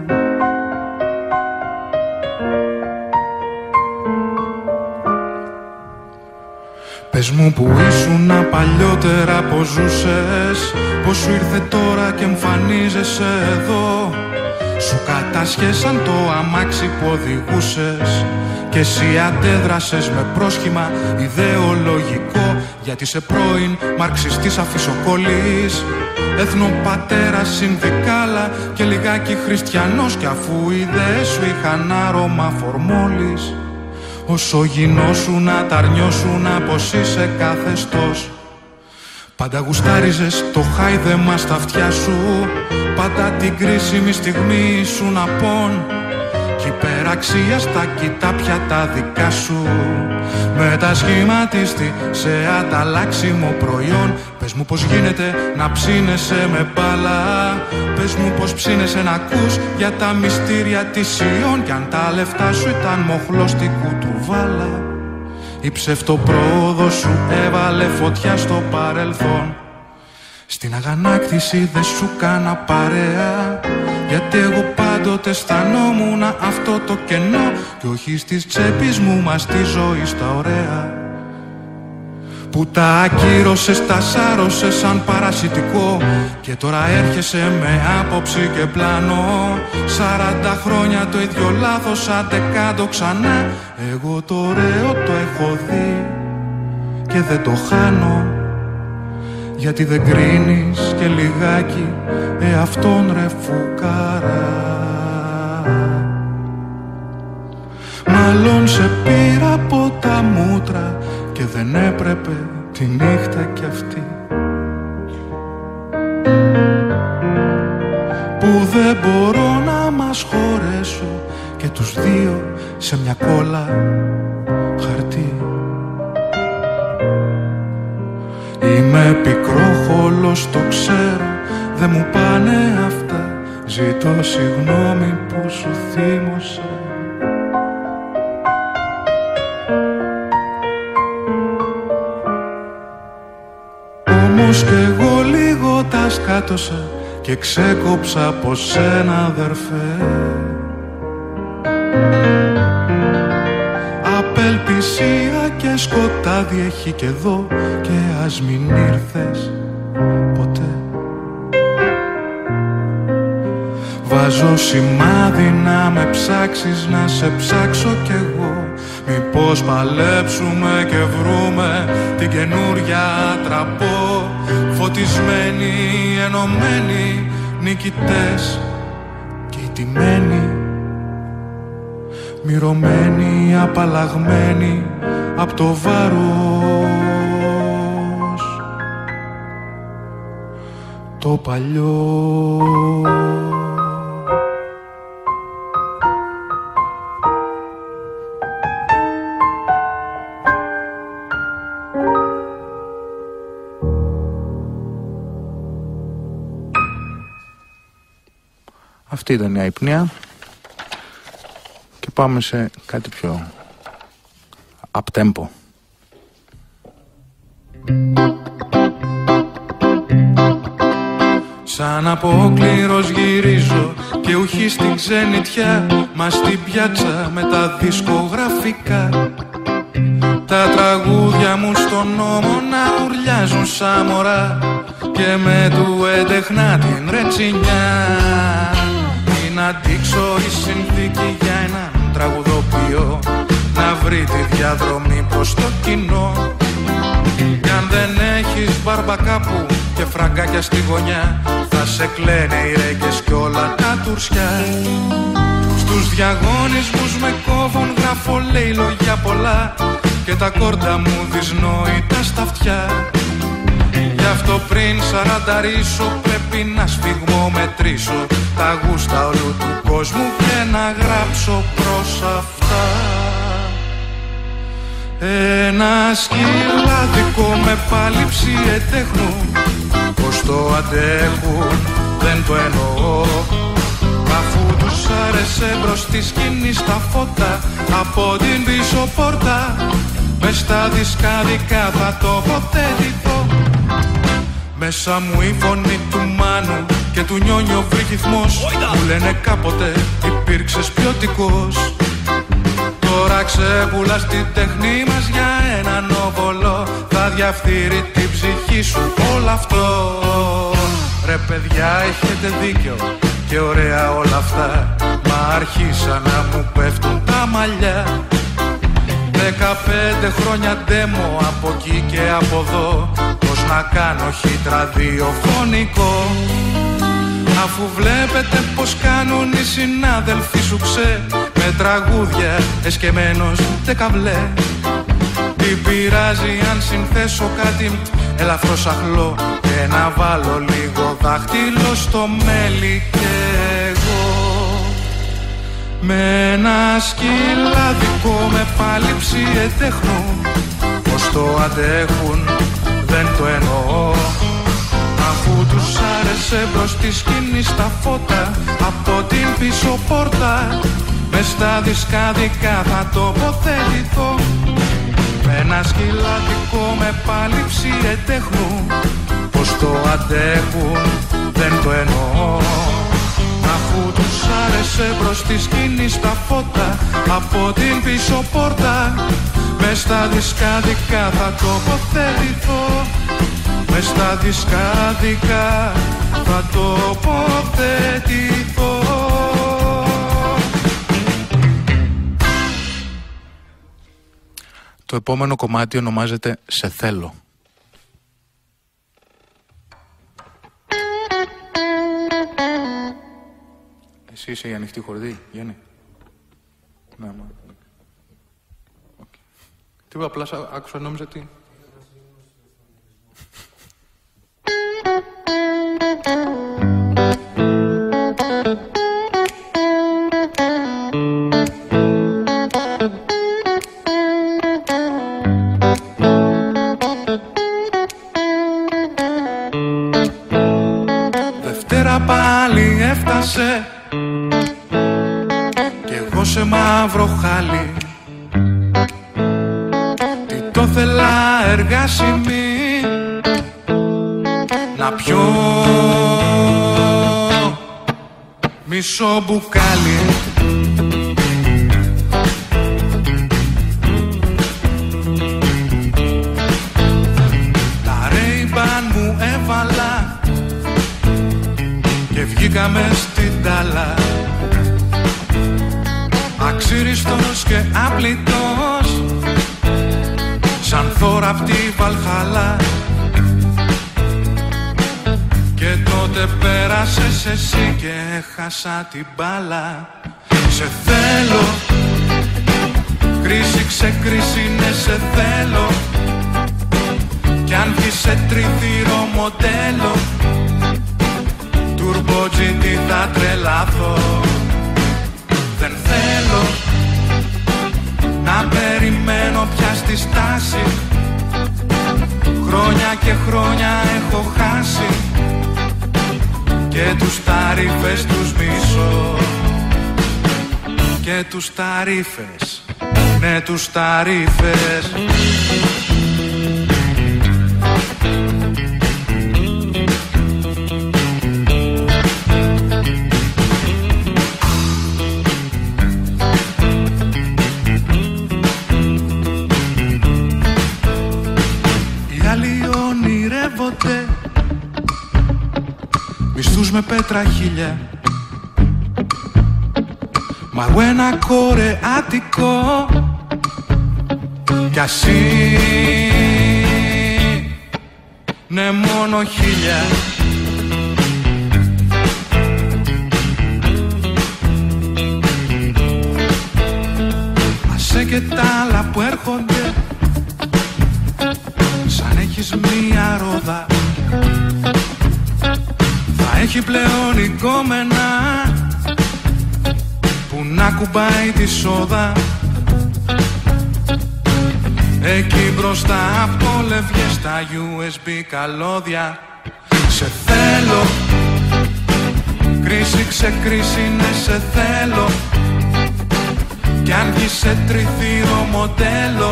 Πες μου που ήσουνα παλιότερα, πως ζούσες, πως σου ήρθε τώρα και εμφανίζεσαι εδώ. Σου κατάσχεσαν το αμάξι που οδηγούσες και εσύ αντέδρασες με πρόσχημα ιδεολογικό, γιατί σε πρώην μαρξιστής αφισοκόλλης, εθνοπατέρας συνδικάλα και λιγάκι χριστιανός, κι αφού οι ιδέες σου είχαν άρωμα φορμόλης, όσο γινόσουνα τ' αρνιόσουνα πως είσαι καθεστώς. Πάντα γουστάριζες το χάιδεμα στα αυτιά σου, πάντα την κρίσιμη στιγμή σου να πον. Κι υπεραξία στα κοιτάπια τα δικά σου, μετασχηματίστη σε ανταλλάξιμο προϊόν. Πες μου πως γίνεται να ψήνεσαι με μπάλα, πες μου πως ψήνεσαι να ακούς για τα μυστήρια της Ιών. Κι αν τα λεφτά σου ήταν μοχλός στην κουτουβάλα, η ψευτοπρόοδος σου έβαλε φωτιά στο παρελθόν. Στην αγανάκτηση δεν σου κάνα παρέα, γιατί εγώ πάντοτε αισθανόμουν αυτό το κενό, κι όχι στις τσέπης μου μα τη ζωή στα ωραία. Που τα ακύρωσες, τα σάρωσες σαν παρασιτικό, και τώρα έρχεσαι με άποψη και πλάνο. 40 χρόνια το ίδιο λάθος, άντε κάτω ξανά. Εγώ το ωραίο το έχω δει και δεν το χάνω, γιατί δεν κρίνεις και λιγάκι εαυτόν ρε φουκάρα. Μάλλον σε πήρα από τα μούτρα και δεν έπρεπε τη νύχτα κι αυτή, που δεν μπορώ να μας χωρέσω και τους δύο σε μια κόλλα χαρτί. Είμαι πικρόχολος, το ξέρω, δεν μου πάνε αυτά. Ζητώ συγγνώμη που σου θύμωσα. Όμως κι εγώ λίγο τα σκάτωσα και ξέκοψα από σένα αδερφέ. Απελπισία και σκοτάδι έχει κι εδώ, και ας μην ήρθες ποτέ. Βάζω σημάδι να με ψάξεις, να σε ψάξω κι εγώ. Μήπως παλέψουμε και βρούμε την καινούρια τραπό. Φωτισμένοι, ενωμένοι, νικητές και ηττημένοι, μυρωμένοι, απαλλαγμένοι απ' το βάρος το παλιό. Αυτή ήταν η αϊπνία και πάμε σε κάτι πιο up-tempo. Σαν απόκληρος γυρίζω και ουχή στην ξενιτιά, μα στην πιάτσα με τα δισκογραφικά. Τα τραγούδια μου στον νόμο να ουρλιάζουν σαν μωρά, και με του έντεχνα την ρετσινιά. Είναι αντίξω η συνθήκη για έναν τραγουδοποιό να βρει τη διαδρομή προς το κοινό. Κι αν δεν έχεις μπάρμπα κάπου και φραγκάκια στη γωνιά, θα σε κλαίνε οι ρέγγες κι όλα τα τουρσιά. Στους διαγωνισμούς με κόβουν, γράφω λέει λόγια πολλά, και τα κόρτα μου δυσνόητα στα αυτιά. Γι' αυτό πριν 40 ρίσω πρέπει να σφιγμομετρήσω τα γούστα όλου του κόσμου και να γράψω προς αυτά. Ένα σκυλάδικο με πάλιψη ετέχνου, πως το αντέχουν δεν το εννοώ. Αφού τους άρεσε μπρος στη σκηνή στα φώτα, από την πίσω πόρτα μες στα δισκάδικα θα το ποτέτηθω. Μέσα μου η φωνή του Μάνου και του Νιόνιο βρύχυθμος, μου λένε κάποτε υπήρξες ποιοτικός. Τώρα ξεπουλάς την τέχνη μας για έναν όβολο, θα διαφθείρει την ψυχή σου όλο αυτό. Ρε παιδιά έχετε δίκιο και ωραία όλα αυτά, μα άρχισαν να μου πέφτουν τα μαλλιά. 15 χρόνια ντέμο από εκεί και από εδώ, πως να κάνω χύτρα διοφωνικό. Αφού βλέπετε πως κάνουν οι συνάδελφοι σου ξέ, με τραγούδια εσκεμμένος δεκαβλέ. Τι πειράζει αν συνθέσω κάτι ελαφρώς αχλό και να βάλω λίγο δάχτυλο στο μέλι κι εγώ. Με ένα σκυλάδικο με πάλιψη ετέχνου, πως το αντέχουν δεν το εννοώ. Αφού τους άρεσε μπρος στη σκηνή στα φώτα, από την πίσω πόρτα μες στα δισκάδικα θα τοποθετηθώ. Με ένα σκυλάδικο με πάλιψη ετέχνου, πως το αντέχουν δεν το εννοώ. Αφού τους άρεσε μπρος στη σκηνή στα φώτα, από την πίσω πόρτα μες στα δισκάδικα θα τοποθετηθώ. Μες στα δισκάδικα θα τοποθετηθώ. Το επόμενο κομμάτι ονομάζεται «Σε θέλω». Εσύ είσαι η ανοιχτή χορδή, Γιάννη? Ναι, μα. Okay. Τι απλά άκουσα, νόμιζα τι... Δευτέρα πάλι έφτασε κι εγώ σε μαύρο χάλι. Τι το θέλα εργάσιμη να πιω μισό μπουκάλι. Τα Ray-Ban μου έβαλα και βγήκαμε στην τάλα. Αξίριστος και άπλητος σαν θώρα απ' τη Βαλχάλα. Και τότε πέρασες εσύ και έχασα την μπάλα. Σε θέλω, κρίση ξεκρίση, ναι σε θέλω. Κι αν βγεις σε τριθύρο μοντέλο, Turbo GT θα τρελαθώ. Δεν θέλω να περιμένω πια στη στάση. Χρόνια και χρόνια έχω χάσει και τους ταρίφες τους μισώ. Και τους ταρίφες, ναι τους ταρίφες. Οι άλλοι ονειρεύονται μισθούς με πέτρα χίλια. Μα εγώ ένα κορεάτικο κι ας είναι μόνο 1000. Άσε και τα άλλα που έρχονται σαν έχεις μία ρόδα. Θα έχει πλέον εικόμενα που να κουμπάει τη σόδα. Εκεί μπροστά από το λευγέ στα USB καλώδια. Σε θέλω, κρίση ξεκρίση, ναι σε θέλω. Κι αν βγεις σε τριθύρο μοντέλο,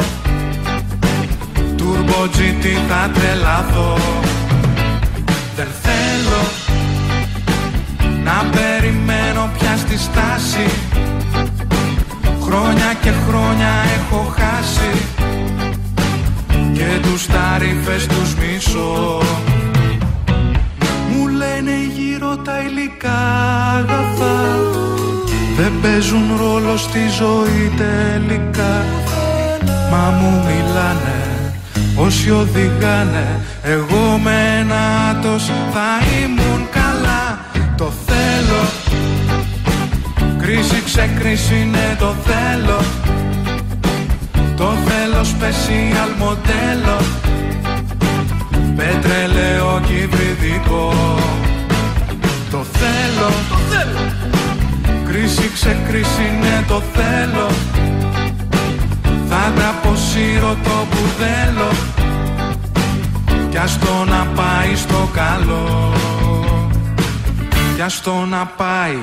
Turbo GT θα τρελαθώ. Δεν θέλω να περιμένω πια στη στάση. Χρόνια και χρόνια έχω χάσει και τους ταρίφες τους μισώ. Μου λένε γύρω τα υλικά αγαθά δεν παίζουν ρόλο στη ζωή τελικά. Μα μου μιλάνε όσοι οδηγάνε, εγώ με ένα άτος θα ήμουν καλά. Το θέλω, κρίση ξεκρίση, ναι το θέλω. Το θέλω special μοντέλο, πετρελαίο και υβριδικό. Το θέλω, κρίση ξεκρίση ναι το θέλω. Θα τα αποσύρω το μπουρδέλο κι ας το να πάει στο καλό, κι ας το να πάει.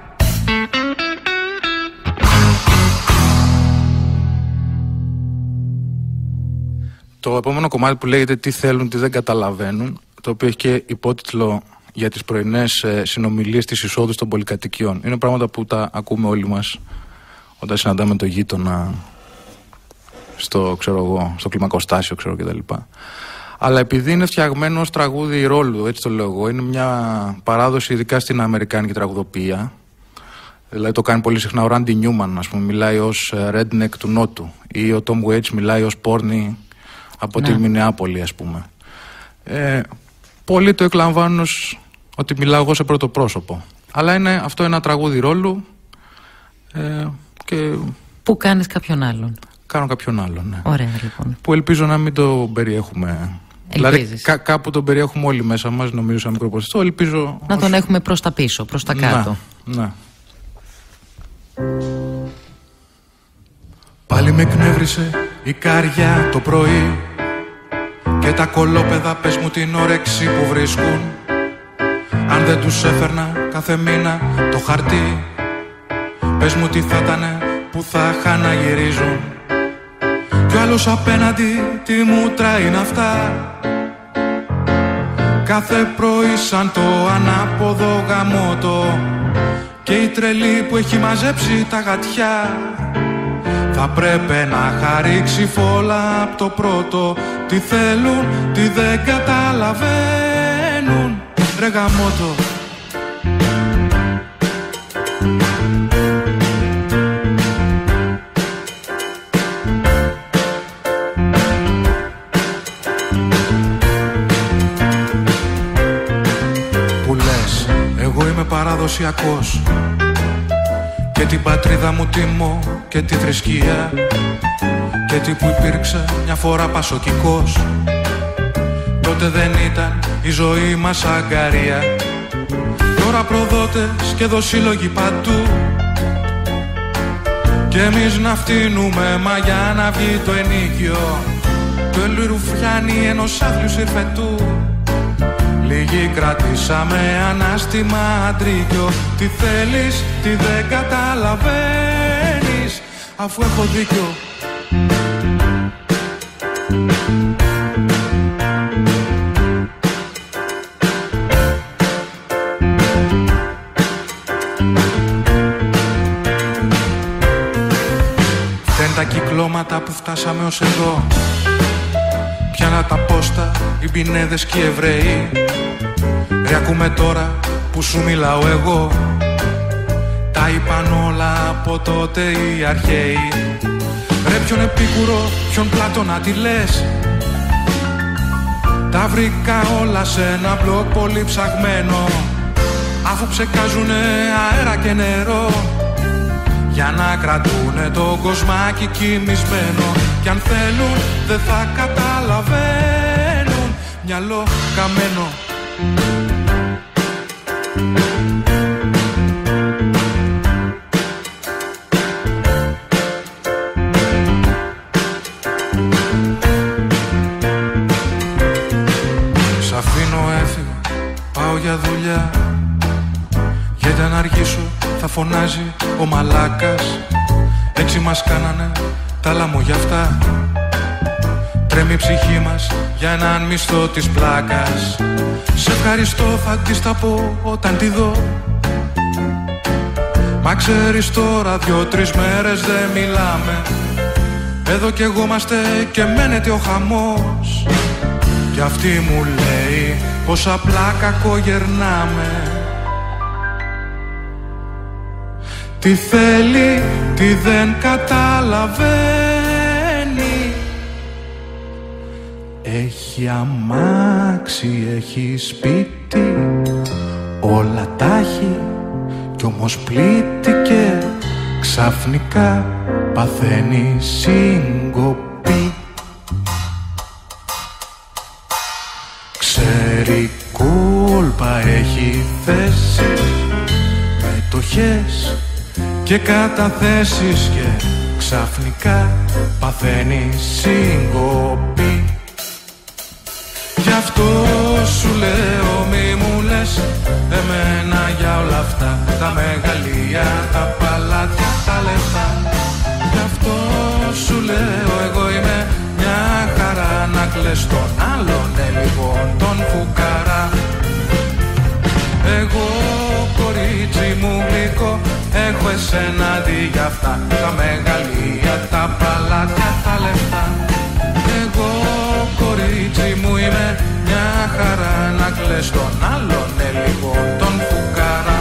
Το επόμενο κομμάτι που λέγεται «Τι θέλουν, τι δεν καταλαβαίνουν», το οποίο έχει και υπότιτλο για τις πρωινές συνομιλίες της εισόδου των πολυκατοικιών. Είναι πράγματα που τα ακούμε όλοι μας όταν συναντάμε το γείτονα στο, στο κλιμακοστάσιο, κτλ. Αλλά επειδή είναι φτιαγμένο ως τραγούδι ρόλου, έτσι το λέω εγώ, είναι μια παράδοση ειδικά στην αμερικάνικη τραγουδοποιία. Δηλαδή το κάνει πολύ συχνά ο Ράντι Νιούμαν, ας πούμε, μιλάει ως redneck του Νότου, ή ο Tom Waits μιλάει ως πόρνη από τη Μινεάπολη, ας πούμε. Πολλοί το εκλαμβάνουν ως ότι μιλάω εγώ σε πρώτο πρόσωπο. Αλλά είναι αυτό ένα τραγούδι ρόλου και... Που κάνεις κάποιον άλλον. Κάνω κάποιον άλλον, ναι. Ωραία, λοιπόν. Που ελπίζω να μην το περιέχουμε. Ελπίζεις. Δηλαδή κάπου τον περιέχουμε όλοι μέσα μας, νομίζω, σαν μικρό ποσοστό. Ελπίζω... Να τον έχουμε προς τα πίσω, προς τα κάτω. Ναι. Πάλι με εκνεύρισε η καρδιά το πρωί και τα κολόπεδα πες μου την όρεξη που βρίσκουν. Αν δεν τους έφερνα κάθε μήνα το χαρτί, πες μου τι θα ήτανε που θα είχα να γυρίζουν. Κι ο άλλος απέναντι τι μούτρα είναι αυτά, κάθε πρωί σαν το ανάποδο γαμότο. Και η τρελή που έχει μαζέψει τα γατιά θα πρέπει να χαρίξει φόλα απ' το πρώτο. Τι θέλουν, τι δεν καταλαβαίνουν, ρε γαμότο. Που λες, εγώ είμαι παραδοσιακός και την πατρίδα μου τιμώ και τη θρησκεία, και τι που υπήρξα μια φορά πασοκικός. Τότε δεν ήταν η ζωή μας αγκαρία, τώρα προδότες και δοσύλλογοι παντού. Κι εμείς να φτύνουμε μα για να βγει το ενίκιο, το ελουρουφιάνι ενός άθλιου συρφετού. Λίγοι κρατήσαμε ανάστημα αντρίκιο. Τι θέλεις, τι δεν καταλαβαίνεις, αφού έχω δίκιο. Φταίνουν τα κυκλώματα που φτάσαμε ως εδώ, πιάνα τα πόστα, οι πινέδες και οι Εβραίοι. Ρε ακούμε τώρα που σου μιλάω εγώ, τα είπαν όλα από τότε οι αρχαίοι. Ρε ποιον Επίκουρο, ποιον Πλάτωνα τι λες, τα βρήκα όλα σε ένα μπλοκ πολύ ψαγμένο, αφού ψεκάζουνε αέρα και νερό για να κρατούνε το κοσμάκι κοιμισμένο. Κι αν θέλουν δεν θα καταλαβαίνουν, μυαλό καμένο. Σ' αφήνω έφυγα, πάω για δουλειά, γιατί αν αργήσω θα φωνάζει ο μαλάκας. Έτσι μας κάνανε τα λαμογιαυτά, τρέμει η ψυχή μας για έναν μισθό της πλάκας. Σε ευχαριστώ θα της τα πω όταν τη δω, μα ξέρεις τώρα 2-3 μέρες δεν μιλάμε. Εδώ κι εγώ είμαστε και μένεται ο χαμός, κι αυτή μου λέει πως απλά κακογερνάμε. Τι θέλει, τι δεν καταλαβαίνει, έχει αμάξι, έχει σπίτι, όλα τα έχει, κι όμως πλήττηκε, ξαφνικά παθαίνει σύγκοπη. κόλπα έχει θέσεις, μετοχές και καταθέσεις και ξαφνικά παθαίνει συγκοπή. Γι' αυτό σου λέω μη μου λες εμένα για όλα αυτά, τα μεγαλεία, τα παλάτια, τα λεφτά. Γι' αυτό σου λέω εγώ είμαι μια χαρά, να κλαις τον άλλον, λοιπόν τον φουκαρά. Εγώ κορίτσι μου γλυκό, έχω εσένα αντί για αυτά, τα μεγαλεία, τα παλάτια, τα λεφτά. Εγώ κορίτσι μου είμαι μια χαρά, να κλαις τον άλλον, λοιπόν τον φουκαρά.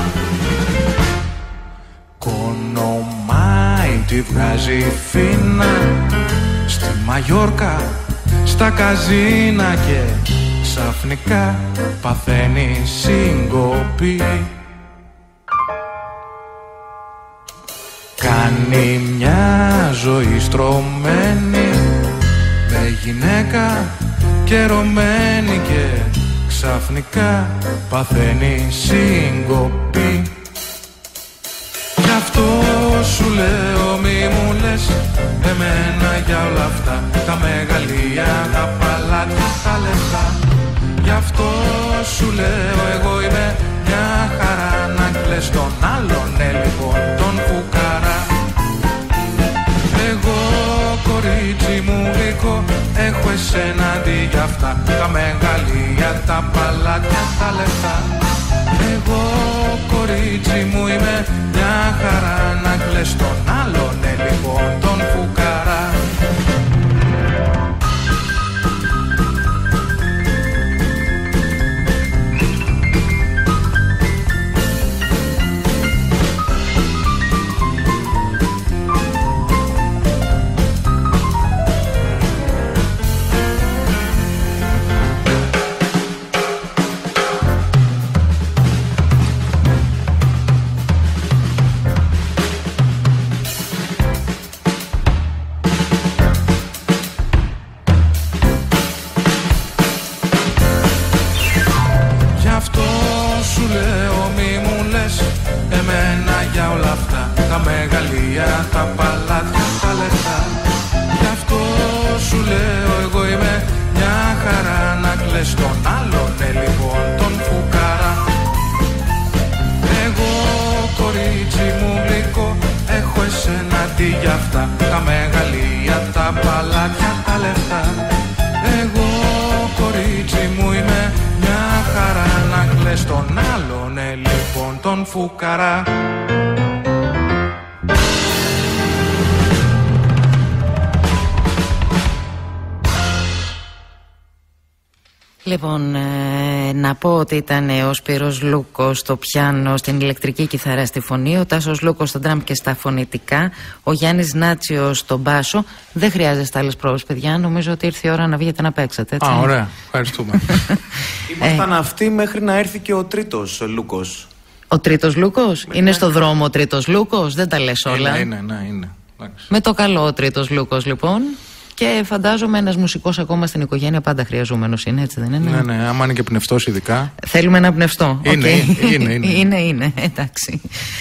Κονομάει τη βγάζει φίνα, στη Μαγιόρκα, στα καζίνα και ξαφνικά παθαίνει συγκοπή. Κάνει μια ζωή στρωμένη με γυναίκα καιρωμένη και ξαφνικά παθαίνει συγκοπή. Γι' αυτό σου λέω μη μου λες εμένα για όλα αυτά, τα μεγαλεία, τα παλάτια, τα λεφτά. Γι' αυτό σου λέω εγώ είμαι μια χαρά, να κλαις τον άλλον, λοιπόν τον φουκαρά. Εγώ κορίτσι μου γλυκό, έχω εσένα αντί για αυτά, τα μεγαλεία, τα παλάτια, τα λεφτά. Εγώ κορίτσι μου είμαι μια χαρά, να κλαις τον άλλον, λοιπόν τον φουκαρά. Τα παλάτια, τα λεφτά. Γι' αυτό σου λέω εγώ είμαι μια χαρά, να κλαις τον άλλον, λοιπόν τον φουκαρά. Εγώ κορίτσι μου γλυκό, έχω εσένα τι για αυτά, τα μεγαλεία, τα παλάτια, τα λεφτά. Εγώ κορίτσι μου είμαι μια χαρά, να κλαις τον άλλον, λοιπόν τον φουκαρά. Λοιπόν, να πω ότι ήταν ο Σπύρος Λούκος στο πιάνο, στην ηλεκτρική κιθάρα, στη φωνή, ο Τάσος Λούκος στο ντραμ και στα φωνητικά, ο Γιάννης Νάτσιος στον μπάσο. Δεν χρειάζεστε άλλες πρόβες, παιδιά. Νομίζω ότι ήρθε η ώρα να βγείτε να παίξετε, έτσι. Α, ωραία. Ευχαριστούμε. Ήμασταν αυτοί μέχρι να έρθει και ο τρίτος Λούκος. Ο τρίτος Λούκος? Είναι στο δρόμο ο τρίτος Λούκος? Δεν τα λες όλα. Είναι. Με το καλό ο τρίτος Λούκος, λοιπόν. Και φαντάζομαι ένας μουσικός ακόμα στην οικογένεια πάντα χρειαζόμενος είναι, έτσι δεν είναι? Ναι, άμα είναι και πνευστός ειδικά. Θέλουμε ένα πνευστό. Είναι. Εντάξει.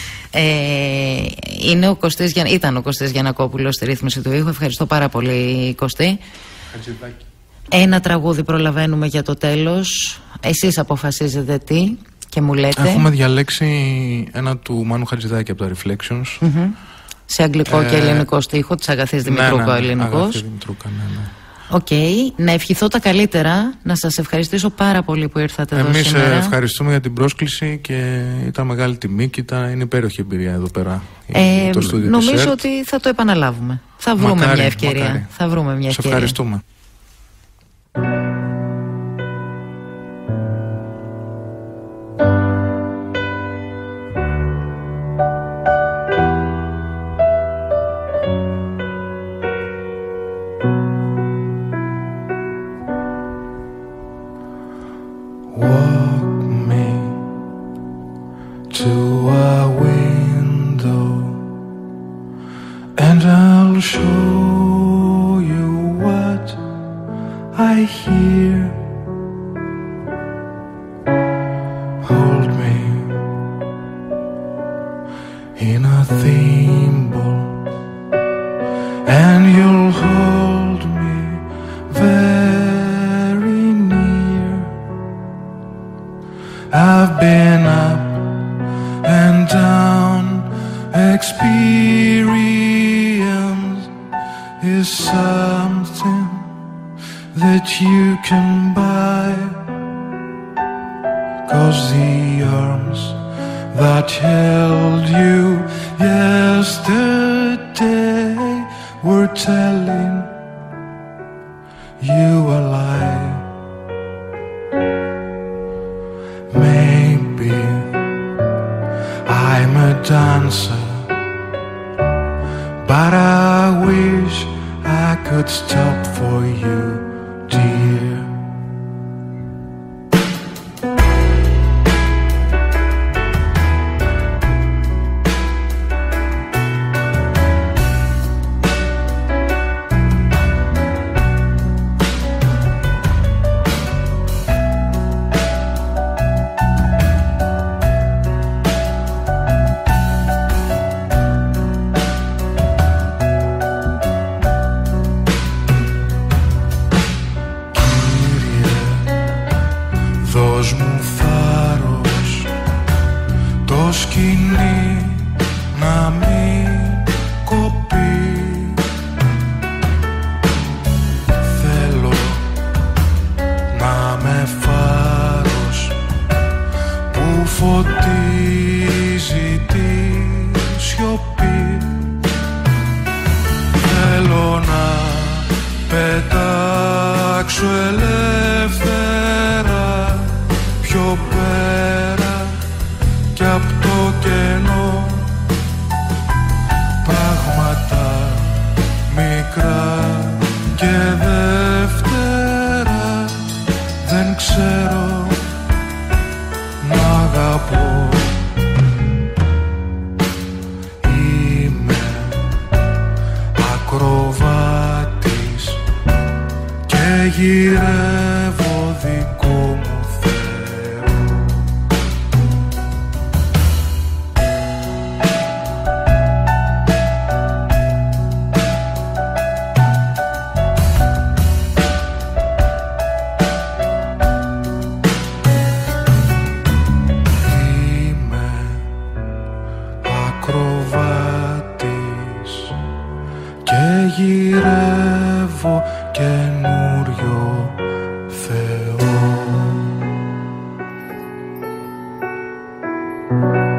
Ήταν ο Κωστής Γιαννακόπουλος στη ρύθμιση του ήχου. Ευχαριστώ πάρα πολύ, Κωστή. Ένα τραγούδι προλαβαίνουμε για το τέλος. Εσείς αποφασίζετε τι και μου λέτε. Έχουμε διαλέξει ένα του Μάνου Χατζηδάκη από τα Reflections. Σε αγγλικό και ελληνικό στίχο της Αγαθής Δημητρούκα, ο ελληνικός. Αγαθή Δημητρούκα, ναι. Οκ, να ευχηθώ τα καλύτερα, να σας ευχαριστήσω πάρα πολύ που ήρθατε εδώ σήμερα. Εμείς ευχαριστούμε για την πρόσκληση και ήταν μεγάλη τιμή και είναι υπέροχη εμπειρία εδώ πέρα. Νομίζω ότι θα το επαναλάβουμε. Θα βρούμε μια ευκαιρία. Μακάρι. Θα βρούμε μια ευκαιρία. Σε ευχαριστούμε. something that you can buy, 'cause the arms that held you yesterday were telling you a lie. Maybe I'm a dancer, but I wish I could stop for you, dear. Γυρεύω καινούριο Θεό.